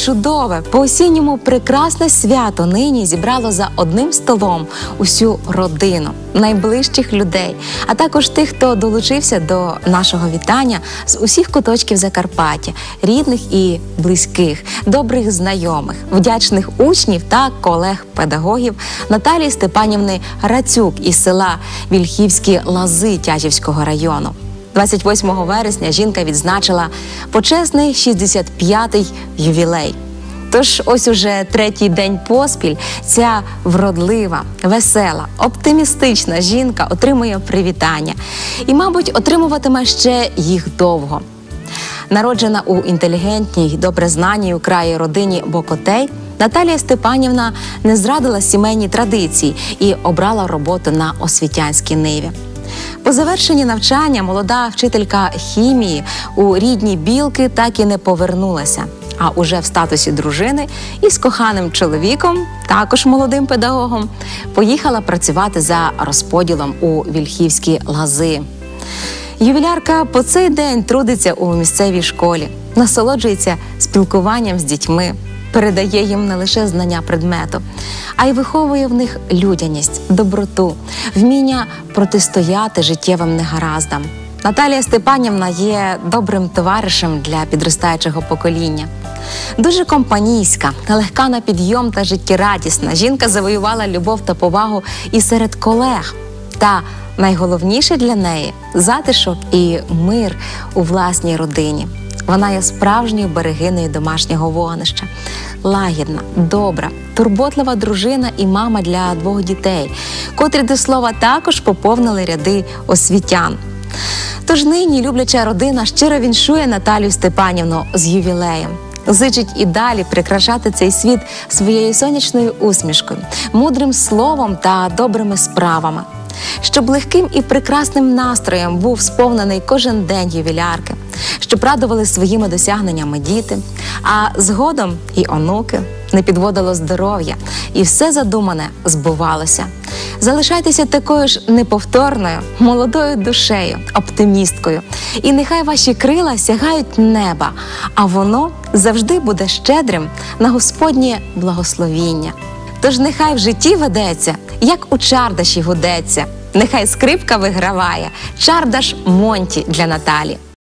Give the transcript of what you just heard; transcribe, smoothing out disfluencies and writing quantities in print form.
чудове, по-осінньому прекрасне свято нині зібрало за одним столом усю родину, найближчих людей, а також тих, хто долучився до нашого вітання з усіх куточків Закарпаття, рідних і близьких, добрих знайомих, вдячних учнів та колег-педагогів Наталії Степанівни Рацюк із села Вільхівські Лази Тячівського району. 28 вересня жінка відзначила почесний 65-й ювілей. Тож ось уже третій день поспіль ця вродлива, весела, оптимістична жінка отримує привітання. І, мабуть, отримуватиме ще їх довго. Народжена у інтелігентній, добре знаній у краї родині Бокотей, Наталія Степанівна не зрадила сімейні традиції і обрала роботу на освітянській ниві. По завершенні навчання молода вчителька хімії у рідні Білки так і не повернулася, а уже в статусі дружини із коханим чоловіком, також молодим педагогом, поїхала працювати за розподілом у Вільхівські Лази. Ювілярка по цей день трудиться у місцевій школі, насолоджується спілкуванням з дітьми, передає їм не лише знання предмету, а й виховує в них людяність, доброту, вміння протистояти життєвим негараздам. Наталія Степанівна є добрим товаришем для підростаючого покоління. Дуже компанійська, легка на підйом та життєрадісна, жінка завоювала любов та повагу і серед колег. Та найголовніше для неї – затишок і мир у власній родині. Вона є справжньою берегинею домашнього вогнища. Лагідна, добра, турботлива дружина і мама для 2 дітей, котрі, до слова, також поповнили ряди освітян. Тож нині любляча родина щиро віншує Наталію Степанівну з ювілеєм. Зичить і далі прикрашати цей світ своєю сонячною усмішкою, мудрим словом та добрими справами. Щоб легким і прекрасним настроєм був сповнений кожен день ювілярки, щоб радували своїми досягненнями діти, а згодом і онуки, не підводило здоров'я, і все задумане збувалося. Залишайтеся такою ж неповторною, молодою душею, оптимісткою. І нехай ваші крила сягають неба, а воно завжди буде щедрим на Господнє благословіння. Тож нехай в житті ведеться, як у чардаші гудеться. Нехай скрипка виграває, чардаш Монті для Наталі.